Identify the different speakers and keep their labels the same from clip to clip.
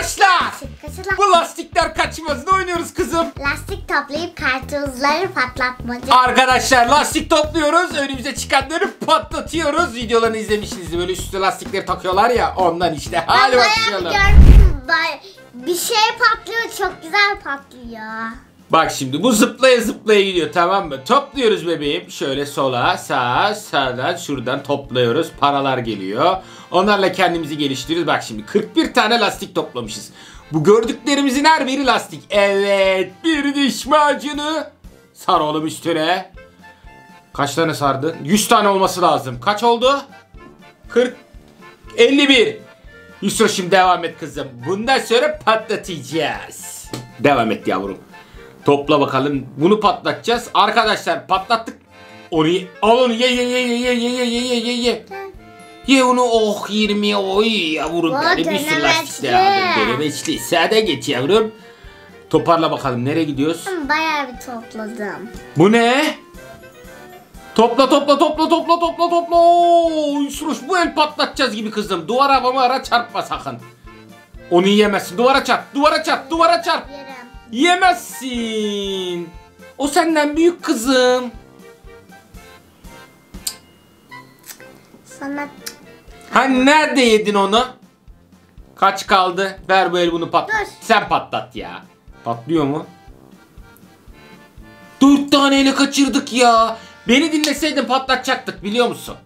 Speaker 1: Başla.
Speaker 2: Kaçılar.
Speaker 1: Bu lastikler kaçmaz. Ne oynuyoruz kızım?
Speaker 2: Lastik toplayıp kartuzları patlatmaca.
Speaker 1: Arkadaşlar lastik topluyoruz. Önümüze çıkanları patlatıyoruz. Videolarını izlemişsiniz. Böyle üstüne lastikleri takıyorlar ya. Ondan işte. Hadi başlayalım.
Speaker 2: Bir şey patlıyor. Çok güzel patlıyor.
Speaker 1: Bak şimdi bu zıplaya zıplaya gidiyor, tamam mı? Topluyoruz bebeğim. Şöyle sola, sağa, sağdan, şuradan topluyoruz. Paralar geliyor. Onlarla kendimizi geliştiriyoruz. Bak şimdi 41 tane lastik toplamışız. Bu gördüklerimizin her biri lastik. Evet, bir diş macunu. Sar oğlum üstüne. Kaç tane sardın? 100 tane olması lazım. Kaç oldu? 40, 51. Yusra şimdi devam et kızım. Bundan sonra patlatacağız. Devam et yavrum. Topla bakalım. Bunu patlatacağız. Arkadaşlar patlattık. Onu ye. Al onu ye ye ye ye ye ye ye ye ye ye. Ye onu. Oh 20. Oy yavrum benim. Bir sürü lastik aldım. Denemeçli. Sağda geç yavrum. Toparla bakalım. Nereye gidiyoruz?
Speaker 2: Bayağı bir topladım.
Speaker 1: Bu ne? Topla topla topla topla topla topla. Yusruş bu el patlatacağız gibi kızım. Duvara ara çarpma sakın. Onu yiyemezsin. Duvara çarp. Duvara çarp. Duvara çarp.
Speaker 2: Yerim.
Speaker 1: Yemezsin. O senden büyük kızım.
Speaker 2: Sana...
Speaker 1: Hani nerede yedin onu? Kaç kaldı? Ver bu el bunu patlat.
Speaker 2: Dur.
Speaker 1: Sen patlat ya. Patlıyor mu? 4 taneyle kaçırdık ya. Beni dinleseydin patlatacaktık biliyor musun?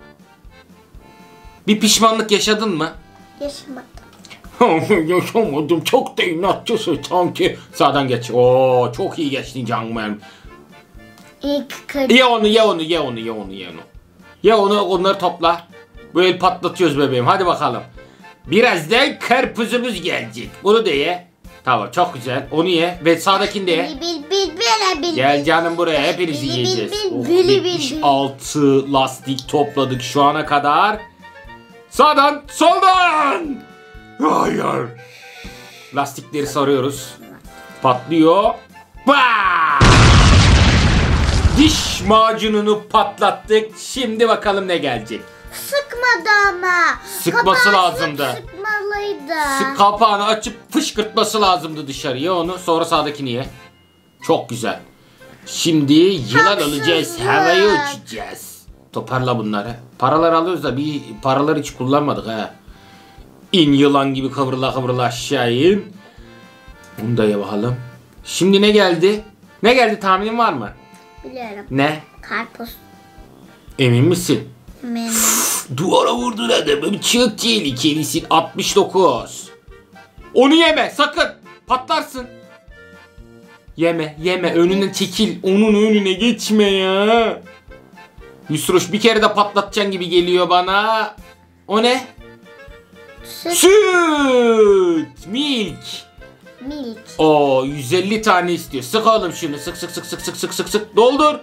Speaker 1: Bir pişmanlık yaşadın mı?
Speaker 2: Yaşamadım.
Speaker 1: Yaşamadım. Çok da inatçısın sanki. Sağdan geç. Oo, çok iyi geçtin canım benim.
Speaker 2: İlk kır...
Speaker 1: Ye onu ye onu ye onu ye onu ye onu. Ye onu, onları topla. Bu el patlatıyoruz bebeğim. Hadi bakalım. Birazdan karpuzumuz gelecek. Bunu da ye. Tamam çok güzel. Onu ye ve sağdakini de ye.
Speaker 2: Bil.
Speaker 1: Gel canım buraya. Hepinizi
Speaker 2: Bil,
Speaker 1: yiyeceğiz.
Speaker 2: bil,
Speaker 1: Oh,
Speaker 2: bil, bil,
Speaker 1: 76 lastik topladık şu ana kadar. Sağdan soldan. Hayır. Lastikleri sarıyoruz. Patlıyor. Bah! Diş macununu patlattık. Şimdi bakalım ne gelecek.
Speaker 2: Sıkmadı ama.
Speaker 1: Sıkması
Speaker 2: Kapağı
Speaker 1: lazımdı.
Speaker 2: Sıkmalıydı.
Speaker 1: Kapağını açıp fışkırtması lazımdı dışarıya onu. Sonra sağdakini ye. Çok güzel. Şimdi yılan
Speaker 2: Haksızlık.
Speaker 1: alacağız. Havaya uçacağız. Toparla bunları. Paralar alıyoruz da bir paraları hiç kullanmadık ha. İn yılan gibi kıvrıla kıvrıla aşağı in. Bunu da ye bakalım. Şimdi ne geldi? Ne geldi tahminin var mı?
Speaker 2: Biliyorum.
Speaker 1: Ne?
Speaker 2: Karpuz.
Speaker 1: Emin misin?
Speaker 2: Benim.
Speaker 1: Duvara vurdun adamım. Çok tehlikelisin. 69. Onu yeme sakın. Patlarsın. Yeme. Önünden çekil. Onun önüne geçme ya. Yusruş bir kere de patlatacaksın gibi geliyor bana. O ne? Süt. Milk. O 150 tane istiyor. Sık oğlum şunu. Sık. Doldur.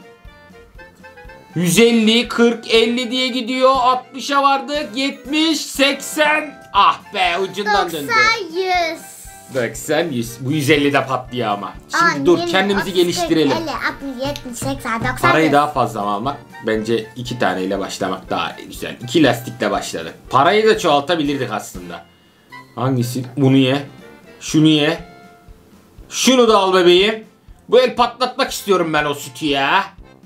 Speaker 1: 150, 40, 50 diye gidiyor. 60'a vardık. 70, 80. Ah be ucundan döndü. 90, 100. Bu 150 de patlıyor ama. Şimdi dur kendimizi geliştirelim.
Speaker 2: 50, 60, 70, 80, 90.
Speaker 1: Parayı daha fazla almak. Bence 2 taneyle başlamak daha güzel. 2 lastikle başladık. Parayı da çoğaltabilirdik aslında. Hangisi? Bunu ye. Şunu ye. Şunu da al bebeğim. Bu el patlatmak istiyorum ben o sütü ya.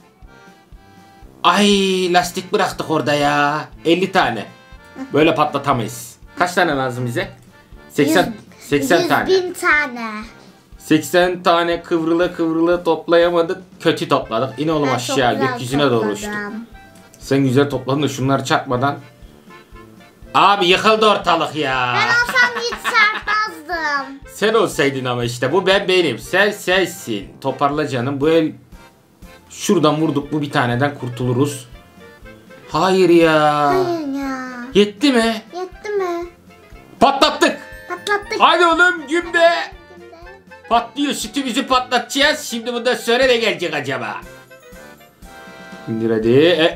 Speaker 1: Ay lastik bıraktık orada ya. 50 tane. Böyle patlatamayız. Kaç tane lazım bize? 80 tane.
Speaker 2: 100.000 tane.
Speaker 1: 80 tane kıvrıla toplayamadık. Kötü topladık. İn oğlum
Speaker 2: Ben
Speaker 1: aşağı
Speaker 2: çok güzel
Speaker 1: gökyüzüne doğru
Speaker 2: topladım.
Speaker 1: uçtuk. Sen güzel topladın da şunları çarpmadan. Abi yıkıldı ortalık ya.
Speaker 2: Ben olsam hiç çarpmazdım.
Speaker 1: Sen olsaydın ama işte bu benim. Sensin. Toparla canım. Bu el şuradan vurduk mu bir taneden kurtuluruz. Hayır ya.
Speaker 2: Hayır ya.
Speaker 1: Yetti mi?
Speaker 2: Yetti mi?
Speaker 1: Patlattık.
Speaker 2: Patlattık.
Speaker 1: Hadi oğlum gümbe. Patlıyor. Sütümüzü patlatacağız. Şimdi bundan sonra ne gelecek acaba? İndir hadi.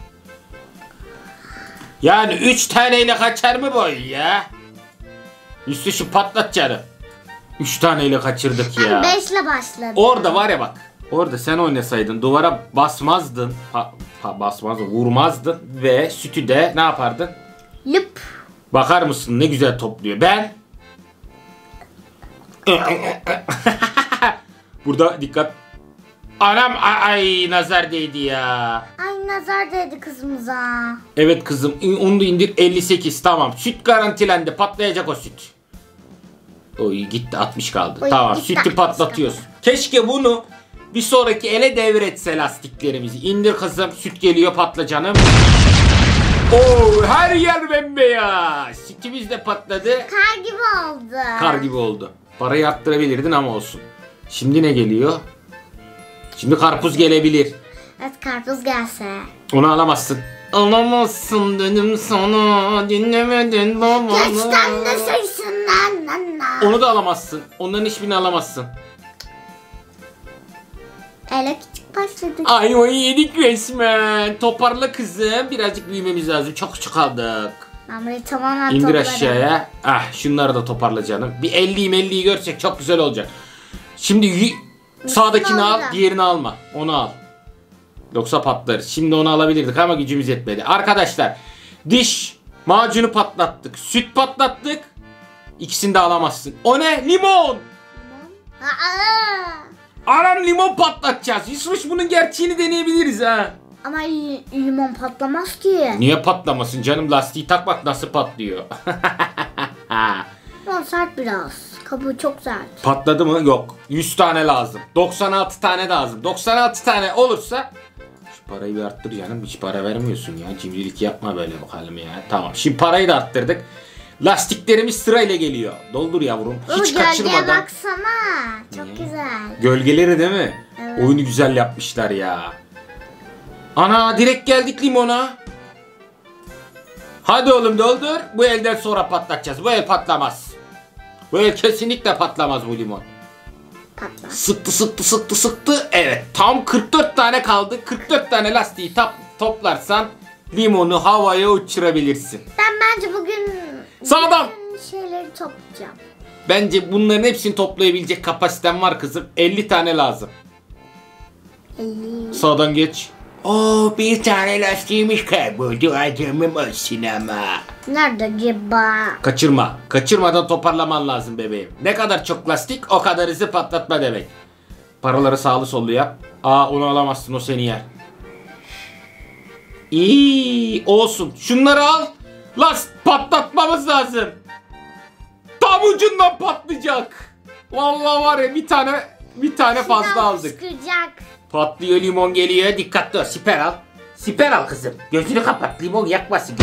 Speaker 1: Yani 3 taneyle kaçar mı boy ya? Üstü şu patlat canım. 3 taneyle kaçırdık ya.
Speaker 2: Ben 5'le başladım.
Speaker 1: Orada var ya bak. Orada sen oynasaydın duvara basmazdın. Basmazdın, vurmazdın. Ve sütü de ne yapardın?
Speaker 2: Lüp.
Speaker 1: Bakar mısın ne güzel topluyor. Ben Burada dikkat. Anam ay nazar değdi ya.
Speaker 2: Ay nazar değdi kızımıza.
Speaker 1: Evet kızım onu da indir 58 tamam. Süt garantilendi patlayacak o süt. Oy gitti 60 kaldı.
Speaker 2: Oy,
Speaker 1: tamam
Speaker 2: gitti,
Speaker 1: sütü
Speaker 2: 60
Speaker 1: patlatıyoruz. Keşke bunu bir sonraki ele devretse lastiklerimizi. İndir kızım süt geliyor patla canım. Oo her yer bembeyaz. Sütümüz de patladı.
Speaker 2: Kar gibi oldu.
Speaker 1: Kar gibi oldu. Parayı arttırabilirdin ama olsun. Şimdi ne geliyor? Şimdi karpuz gelebilir.
Speaker 2: Evet karpuz gelse.
Speaker 1: Onu alamazsın. Alamazsın dedim sana. Dinlemedin babanı.
Speaker 2: Geçten de sesinden.
Speaker 1: Onu da alamazsın. Onların hiçbirini alamazsın.
Speaker 2: Öyle küçük başladık.
Speaker 1: Ay o yedik resmen. Toparla kızım. Birazcık büyümemiz lazım. Çok küçük kaldık.
Speaker 2: Ben burayı tamamen
Speaker 1: İndir
Speaker 2: topladım.
Speaker 1: aşağıya. Ah şunları da toparla canım. Bir 50'yi görsek çok güzel olacak. Şimdi sağdakini al,
Speaker 2: alacağım.
Speaker 1: diğerini alma. Onu al. Yoksa patlarız. Şimdi onu alabilirdik ama gücümüz yetmedi. Arkadaşlar diş macunu patlattık. Süt patlattık. İkisini de alamazsın. O ne? Limon.
Speaker 2: Aa!
Speaker 1: Aram limon patlatacağız. Yusuf bunun gerçeğini deneyebiliriz ha.
Speaker 2: Ama limon patlamaz ki.
Speaker 1: Niye patlamasın canım? Lastiği tak bak nasıl patlıyor.
Speaker 2: Limon sert biraz. Kabuğu çok sert.
Speaker 1: Patladı mı? Yok. 100 tane lazım. 96 tane lazım. 96 tane olursa şu parayı bir arttır canım. Hiç para vermiyorsun ya. Cimrilik yapma böyle bakalım ya. Tamam. Şimdi parayı da arttırdık. Lastiklerimiz sırayla geliyor. Doldur yavrum. Hiç
Speaker 2: Gölgeye
Speaker 1: kaçırmadan.
Speaker 2: baksana. Çok güzel.
Speaker 1: Gölgeleri değil mi?
Speaker 2: Evet.
Speaker 1: Oyunu güzel yapmışlar ya. Ana direkt geldik limona. Hadi oğlum doldur. Bu elden sonra patlatacağız. Bu el patlamaz. Bu el kesinlikle patlamaz bu limon.
Speaker 2: Patlar.
Speaker 1: Sıktı. Evet tam 44 tane kaldı. 44 tane lastiği toplarsan limonu havaya uçurabilirsin.
Speaker 2: Ben bence bugün
Speaker 1: Sağdan.
Speaker 2: bütün şeyleri toplayacağım.
Speaker 1: Bence bunların hepsini toplayabilecek kapasiten var kızım. 50 tane lazım.
Speaker 2: 50.
Speaker 1: Sağdan geç. Oo bir tane lastiğimiz kayboldu. Acımım olsun ama.
Speaker 2: Nerede acaba?
Speaker 1: Kaçırma. Kaçırmadan toparlaman lazım bebeğim. Ne kadar çok lastik o kadar hızlı patlatma demek. Paraları sağlı sollu yap. Aa onu alamazsın o seni yer. İyi olsun. Şunları al. Patlatmamız lazım. Tam ucundan patlayacak. Vallahi var ya bir tane fazla
Speaker 2: Şuradan
Speaker 1: aldık.
Speaker 2: fışkıracak.
Speaker 1: Patlıyor limon geliyor. Dikkatli ol. Siper al. Siper al kızım. Gözünü kapat. Limon yakmasın.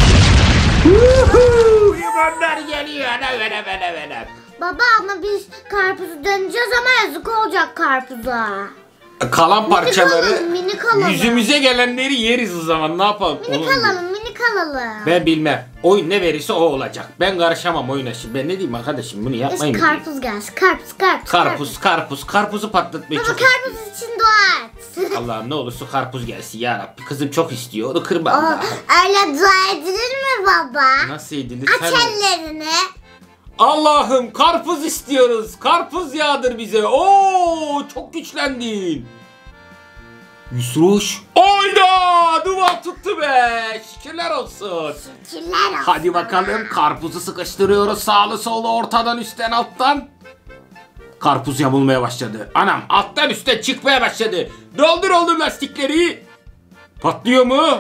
Speaker 1: Limonlar geliyor. Ana.
Speaker 2: Baba ama biz karpuzu döneceğiz ama yazık olacak karpuza.
Speaker 1: Kalan parçaları
Speaker 2: Minik alalım.
Speaker 1: yüzümüze gelenleri yeriz o zaman. Ne yapalım?
Speaker 2: Minik alalım.
Speaker 1: Ben bilmem. Oyun ne verirse o olacak. Ben karışamam oyuna şimdi. Ben ne diyeyim arkadaşım bunu yapmayın.
Speaker 2: İşte karpuz gelsin.
Speaker 1: Karpuzu patlatmayı
Speaker 2: Baba
Speaker 1: çok
Speaker 2: karpuz
Speaker 1: istiyor.
Speaker 2: için dua et.
Speaker 1: Allah'ım ne olursa karpuz gelsin ya Rabbi. Kızım çok istiyor. Onu kırma
Speaker 2: Aa,
Speaker 1: Allah'ım.
Speaker 2: öyle dua edilir mi baba?
Speaker 1: Nasıl edilir?
Speaker 2: Aç ellerini.
Speaker 1: Allah'ım karpuz istiyoruz. Karpuz yağdır bize. Oo çok güçlendin. Yusruş. Oyda duvar tuttu be. Şükürler olsun.
Speaker 2: Şükürler olsun.
Speaker 1: Hadi bakalım karpuzu sıkıştırıyoruz sağlı sollu ortadan üstten alttan. Karpuz yamulmaya başladı. Anam alttan üstten çıkmaya başladı. Doldur oğlum lastikleri. Patlıyor mu?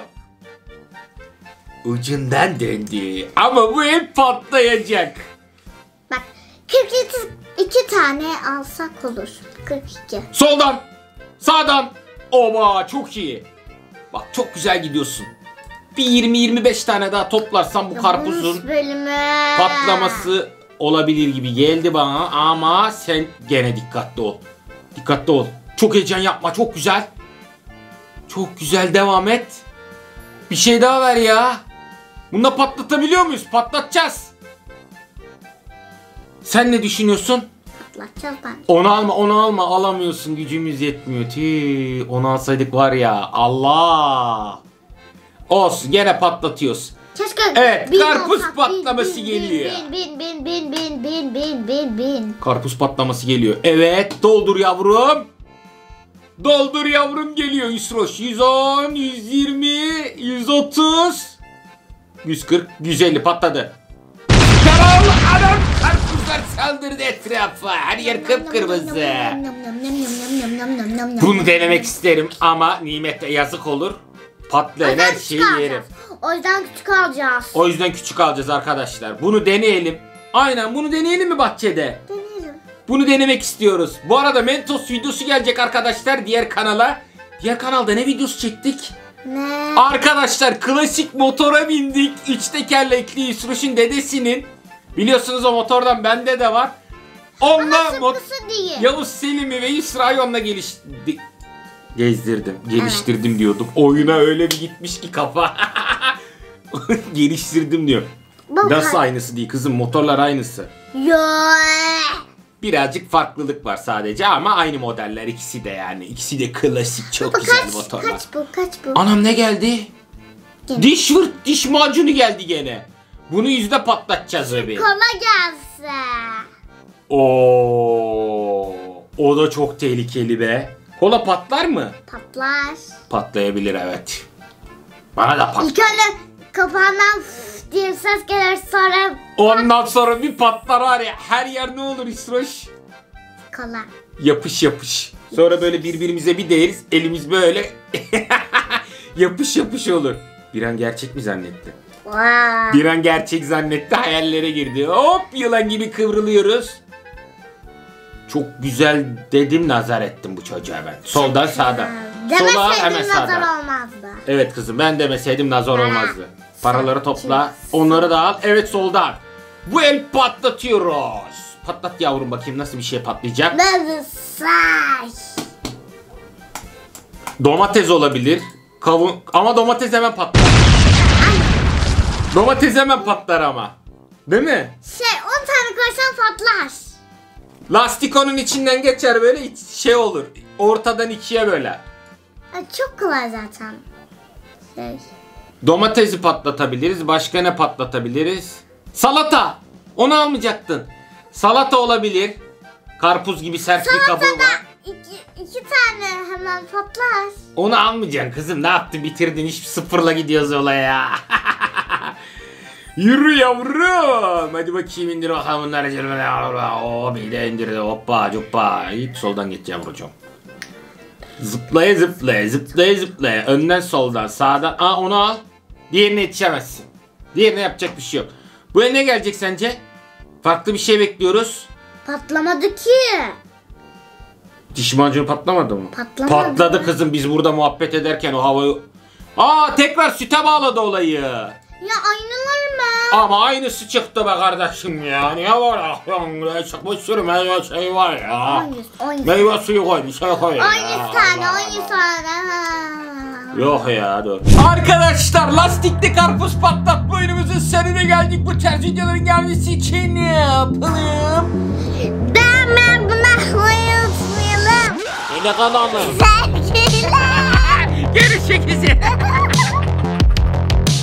Speaker 1: Ucundan döndü. Ama bu hep patlayacak.
Speaker 2: Bak 42 tane alsak olur. 42.
Speaker 1: Soldan. Sağdan. Oba çok iyi. Bak çok güzel gidiyorsun. Bir 20-25 tane daha toplarsan bu karpuzun patlaması olabilir gibi geldi bana. Ama sen gene dikkatli ol. Dikkatli ol. Çok heyecan yapma. Çok güzel. Çok güzel devam et. Bir şey daha ver ya. Bunu patlatabiliyor muyuz? Patlatacağız. Sen ne düşünüyorsun?
Speaker 2: Patlatacağız ben.
Speaker 1: Onu alma. Alamıyorsun. Gücümüz yetmiyor. Tüh. Onu alsaydık var ya. Allah. Olsun. Gene patlatıyoruz.
Speaker 2: Keşke
Speaker 1: Evet. Karpuz patlaması geliyor.
Speaker 2: Bin.
Speaker 1: Karpuz patlaması geliyor. Evet. Doldur yavrum. Doldur yavrum geliyor Yusroş. 110, 120, 130, 140, 150 patladı. Adam karpuzlar kaldırdı etrafa. Her yer kıpkırmızı. Bunu denemek isterim ama nimete yazık olur. Patlayan her şeyi yerim.
Speaker 2: O yüzden küçük alacağız.
Speaker 1: O yüzden küçük alacağız arkadaşlar. Bunu deneyelim. Aynen, bunu deneyelim mi bahçede?
Speaker 2: Deneyelim.
Speaker 1: Bunu denemek istiyoruz. Bu arada Mentos videosu gelecek arkadaşlar diğer kanala. Diğer kanalda ne videosu çektik?
Speaker 2: Ne?
Speaker 1: Arkadaşlar klasik motora bindik. 3 tekerlekli Yusruş'un dedesinin. Biliyorsunuz o motordan bende de var. Onunla
Speaker 2: Sıkısı değil.
Speaker 1: Yavuz Selim'i ve Yusra'yı onunla geliştirdim diyordum. Oyuna öyle bir gitmiş ki kafa. Geliştirdim diyor. Nasıl aynısı değil kızım, motorlar aynısı.
Speaker 2: Yo.
Speaker 1: Birazcık farklılık var sadece ama aynı modeller ikisi de yani. İkisi de klasik, çok güzel motorlar.
Speaker 2: Kaç bu?
Speaker 1: Anam ne geldi?
Speaker 2: Gene.
Speaker 1: Diş macunu geldi gene. Bunu yüzde patlatacağız bebeğim.
Speaker 2: Kola gelse.
Speaker 1: O da çok tehlikeli be. Kola patlar mı?
Speaker 2: Patlar.
Speaker 1: Patlayabilir, evet. Bana da patlar.
Speaker 2: İlk önce kapağından fıf diye ses gelir, sonra
Speaker 1: Ondan sonra bir patlar var ya, her yer ne olur İsroş?
Speaker 2: kola.
Speaker 1: Yapış. Sonra böyle birbirimize bir değeriz, elimiz böyle yapış olur. Bir an gerçek mi zannetti?
Speaker 2: Wow.
Speaker 1: Bir an gerçek zannetti, hayallere girdi. Hop, yılan gibi kıvrılıyoruz. Çok güzel dedim, nazar ettim bu çocuğa ben. Soldan sağdan. Sola hemen
Speaker 2: Demeseydim nazar
Speaker 1: sağdan.
Speaker 2: olmazdı.
Speaker 1: Evet kızım, ben demeseydim nazar olmazdı. Paraları topla, onları da al. Evet, soldan. Bu el patlatıyoruz. Patlat yavrum, bakayım nasıl bir şey patlayacak.
Speaker 2: Nasıl saç?
Speaker 1: Domates olabilir. Kavun, ama domates hemen patlar. Domates hemen patlar ama. Değil mi?
Speaker 2: 10 tane koysan patlar.
Speaker 1: Lastik onun içinden geçer böyle, şey olur. Ortadan ikiye böyle.
Speaker 2: Çok kolay zaten.
Speaker 1: Domatesi patlatabiliriz. Başka ne patlatabiliriz? Salata. Onu almayacaktın. Salata olabilir. Karpuz gibi sert bir kabuğu var.
Speaker 2: İki tane hemen patlar.
Speaker 1: Onu almayacaksın kızım. Ne yaptın? Bitirdin. Hiç sıfırla gidiyoruz olaya. Yürü yavrum. Hadi bakayım, indir bakalım bunları. Oo, bir de indir. Hoppa hoppa. Hiç soldan geç yavrucuğum. Zıplaya. Önden soldan sağdan. Onu al. Diğerine yetişemezsin. Diğerine yapacak bir şey yok. Bu ne gelecek sence? Farklı bir şey bekliyoruz.
Speaker 2: Patlamadı ki.
Speaker 1: Diş macunu patlamadı mı?
Speaker 2: Patlamadı.
Speaker 1: Patladı kızım, biz burada muhabbet ederken o havayı... Tekrar süte bağladı olayı.
Speaker 2: Ya aynılar mı?
Speaker 1: Ama aynısı çıktı be kardeşim ya. Niye var ya? Çıkmış sürü meyve şey var ya.
Speaker 2: Aynısı.
Speaker 1: Meyve suyu koy, bir şey koy ya.
Speaker 2: Aynı tane.
Speaker 1: Yok ya, dur. Arkadaşlar, lastikli karpuz patlatma oyunumuzun sonuna geldik. Bu tarz videoların gelmesi için ne yapalım?
Speaker 2: Ben buna unutmayalım.
Speaker 1: Ne kanalı?
Speaker 2: Sevgiler.
Speaker 1: Görüşmek üzere.